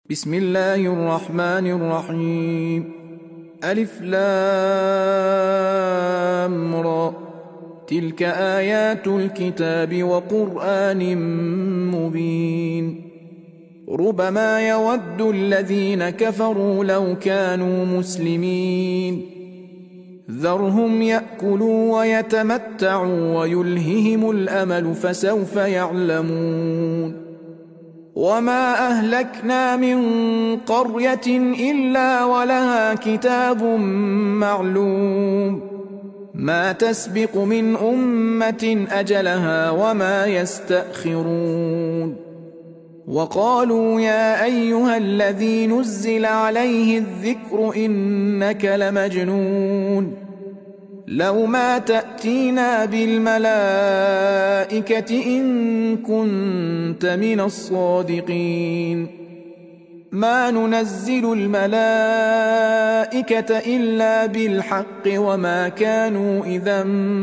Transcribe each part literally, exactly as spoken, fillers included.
بسم الله الرحمن الرحيم. ألف لام را، تلك آيات الكتاب وقرآن مبين. ربما يود الذين كفروا لو كانوا مسلمين، ذرهم يأكلوا ويتمتعوا ويلههم الأمل فسوف يعلمون. وما أهلكنا من قرية إلا ولها كتاب معلوم، ما تسبق من أمة أجلها وما يستأخرون. وقالوا يا أيها الذي نزل عليه الذكر إنك لمجنون، لو ما تأتينا بالملائكة إن كنت من الصادقين. ما ننزل الملائكة إلا بالحق وما كانوا إذا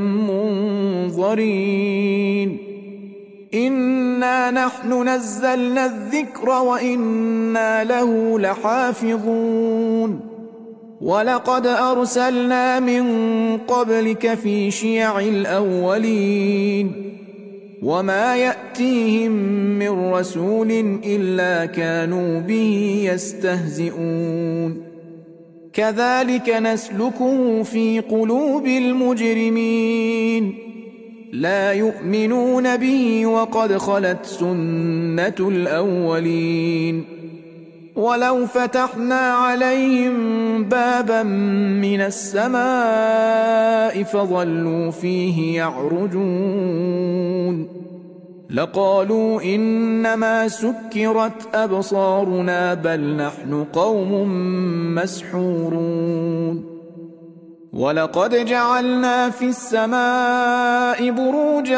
منظرين. إنا نحن نزلنا الذكر وإنا له لحافظون. ولقد أرسلنا من قبلك في شيع الأولين، وما يأتيهم من رسول إلا كانوا به يستهزئون. كذلك نسلكه في قلوب المجرمين، لا يؤمنون به وقد خلت سنة الأولين. ولو فتحنا عليهم بابا من السماء فظلوا فيه يعرجون لقالوا إنما سكرت أبصارنا بل نحن قوم مسحورون. ولقد جعلنا في السماء بروجا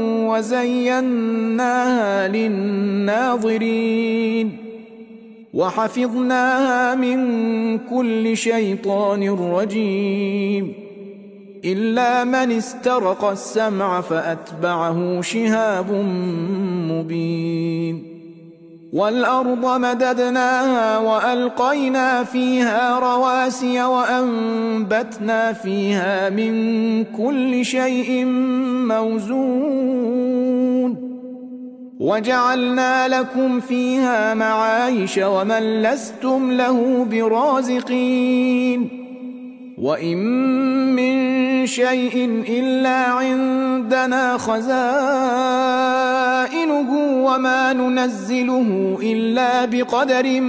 وزيناها للناظرين وحفظناها من كل شيطان رجيم، إلا من استرق السمع فأتبعه شهاب مبين. والأرض مددناها وألقينا فيها رواسي وأنبتنا فيها من كل شيء موزون، وجعلنا لكم فيها معايش ومن لستم له برازقين. وإن من شيء إلا عندنا خزائنه وما ننزله إلا بقدر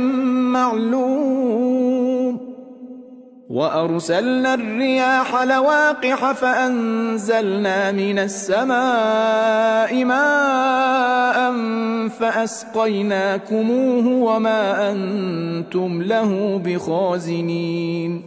معلوم. وأرسلنا الرياح لواقح فأنزلنا من السماء ماء فأسقيناكموه وما أنتم له بخازنين.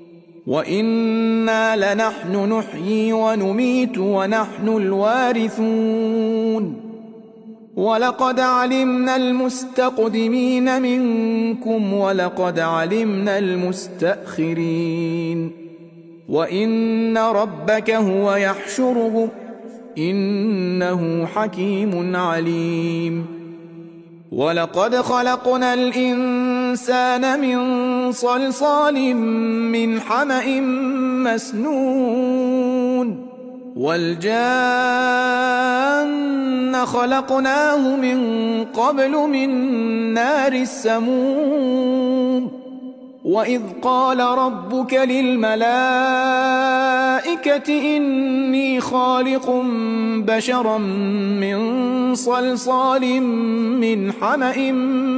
وإنا لنحن نحيي ونميت ونحن الوارثون. ولقد علمنا المستقدمين منكم ولقد علمنا المستأخرين. وإن ربك هو يحشرهم إنه حكيم عليم. ولقد خلقنا الإنسان من صلصال من حمأ مسنون، والجان خلقناه من قبل من نار السموم. وإذ قال ربك للملائكة إني خالق بشرا من صلصال من حمأ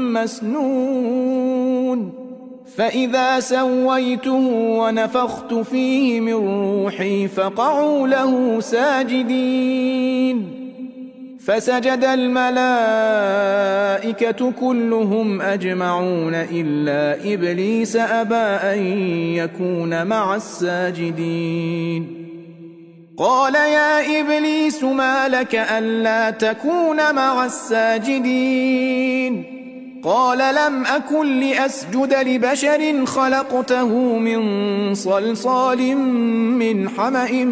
مسنون، فإذا سويته ونفخت فيه من روحي فقعوا له ساجدين. فسجد الملائكة كلهم أجمعون إلا إبليس أبى أن يكون مع الساجدين. قال يا إبليس ما لك ألا تكون مع الساجدين؟ قال لم أكن لأسجد لبشر خلقته من صلصال من حمأ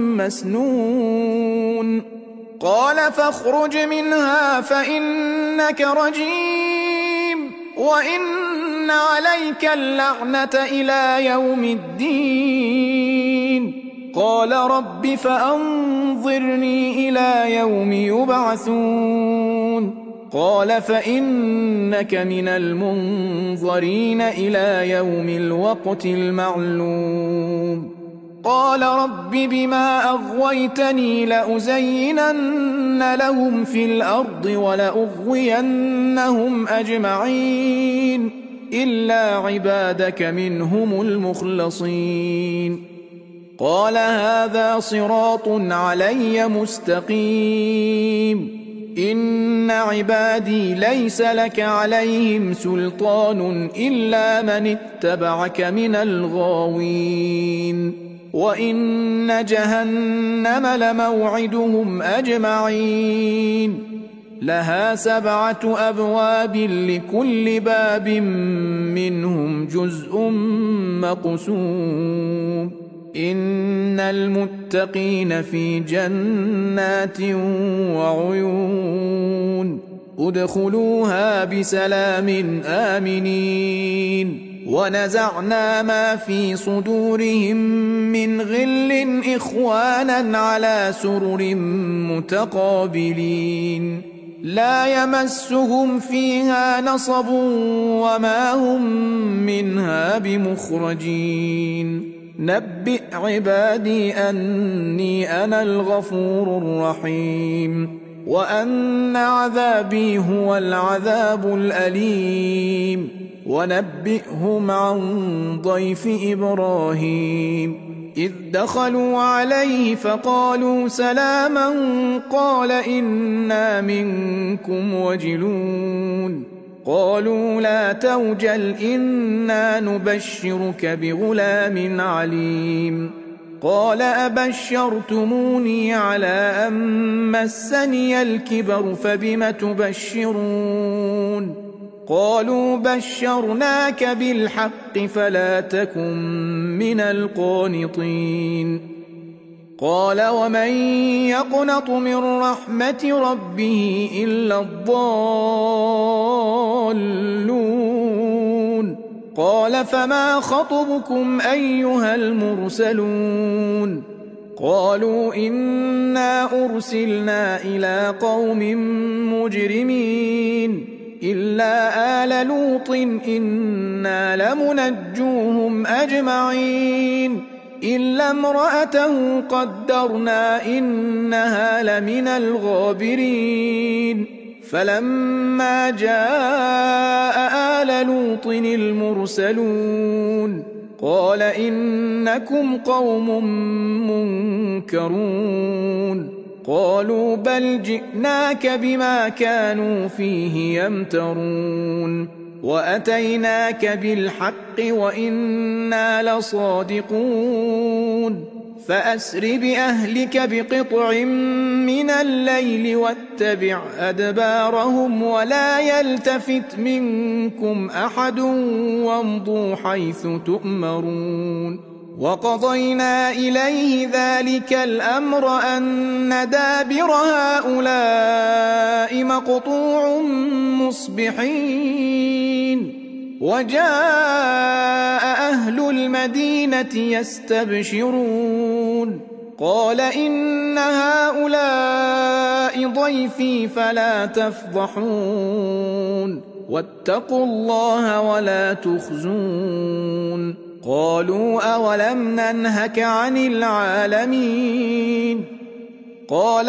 مسنون. قال فاخرج منها فإنك رجيم وإن عليك اللعنة إلى يوم الدين. قال رب فأنظرني إلى يوم يبعثون. قال فإنك من المنظرين إلى يوم الوقت المعلوم. قال رب بما أغويتني لأزينن لهم في الأرض ولأغوينهم أجمعين إلا عبادك منهم المخلصين. قال هذا صراط علي مستقيم. إن عبادي ليس لك عليهم سلطان إلا من اتبعك من الغاوين. وإن جهنم لموعدهم أجمعين. لها سبعة أبواب لكل باب منهم جزء مقسوم. إن المتقين في جنات وعيون. ادخلوها بسلام آمنين. ونزعنا ما في صدورهم من غل إخوانا على سرر متقابلين. لا يمسهم فيها نصب وما هم منها بمخرجين. نبئ عبادي أني أنا الغفور الرحيم وأن عذابي هو العذاب الأليم. ونبئهم عن ضيف إبراهيم إذ دخلوا عليه فقالوا سلاما قال إنا منكم وجلون. قالوا لا توجل إنا نبشرك بغلام عليم. قال أبشرتموني على أن مسني الكبر فبم تبشرون. قالوا بشرناك بالحق فلا تكن من القانطين. قال ومن يقنط من رحمة ربه إلا الضالون. قال فما خطبكم أيها المرسلون. قالوا إنا أرسلنا إلى قوم مجرمين إلا آل لوط إنا لمنجوهم أجمعين إلا امرأته قدرنا إنها لمن الغابرين. فلما جاء آل لوط المرسلون قال إنكم قوم منكرون. قالوا بل جئناك بما كانوا فيه يمترون وأتيناك بالحق وإنا لصادقون. فأسر بأهلك بقطع من الليل واتبع أدبارهم ولا يلتفت منكم أحد وامضوا حيث تؤمرون. وقضينا إليه ذلك الأمر أن دابر هؤلاء مقطوع مصبحين. وجاء أهل المدينة يستبشرون قال إن هؤلاء ضيفي فلا تفضحون واتقوا الله ولا تخزون. قالوا أولم ننهك عن العالمين. قال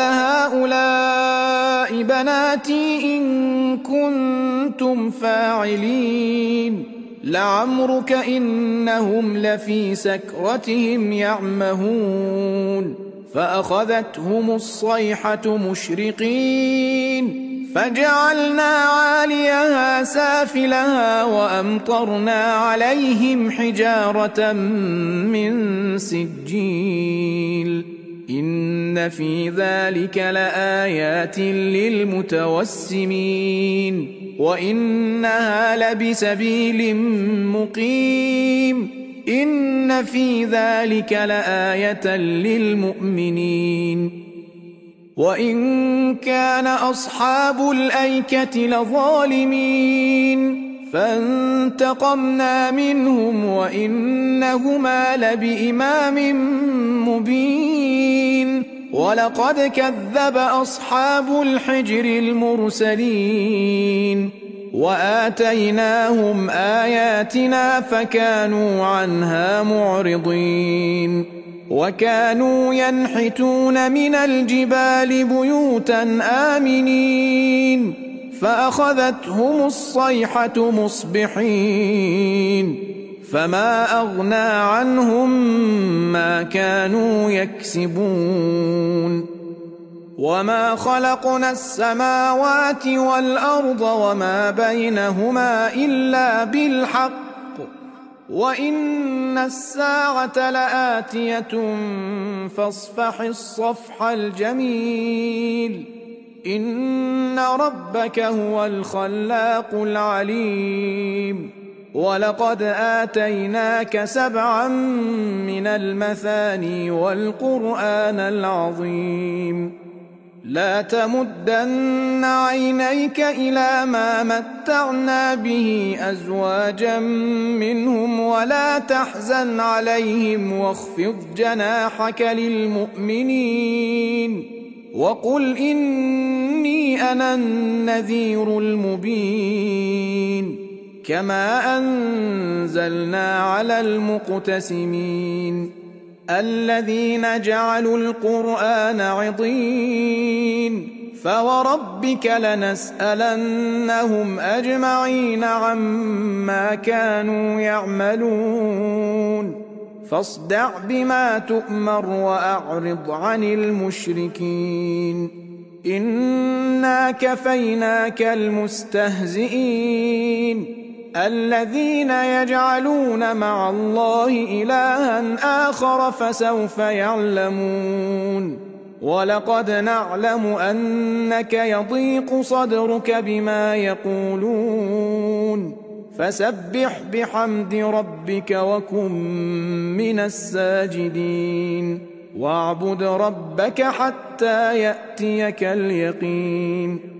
هؤلاء بناتي إن كنتم فاعلين. لعمرك إنهم لفي سكرتهم يعمهون. فأخذتهم الصيحة مشرقين فجعلنا عاليها سافلها وأمطرنا عليهم حجارة من سجيل. إن في ذلك لآيات للمتوسمين وإنها لبسبيل مقيم. إن في ذلك لآية للمؤمنين. وإن كان أصحاب الأيكة لظالمين فانتقمنا منهم وإنهما لبإمام مبين ولقد كذب أصحاب الحجر المرسلين وآتيناهم آياتنا فكانوا عنها معرضين وكانوا ينحتون من الجبال بيوتا آمنين فأخذتهم الصيحة مصبحين فما أغنى عنهم ما كانوا يكسبون وما خلقنا السماوات والأرض وما بينهما إلا بالحق وإن الساعة لآتية فاصفح الصفح الجميل إن ربك هو الخلاق العليم ولقد آتيناك سبعا من المثاني والقرآن العظيم لا تمدن عينيك إلى ما متعنا به أزواجا منهم ولا تحزن عليهم واخفض جناحك للمؤمنين وقل إني أنا النذير المبين كما أنزلنا على المقتسمين الذين جعلوا القرآن عضين فوربك لنسألنهم أجمعين عما كانوا يعملون فاصدع بما تؤمر وأعرض عن المشركين إنا كفيناك المستهزئين الذين يجعلون مع الله إلها آخر فسوف يعلمون ولقد نعلم أنك يضيق صدرك بما يقولون فسبح بحمد ربك وكن من الساجدين واعبد ربك حتى يأتيك اليقين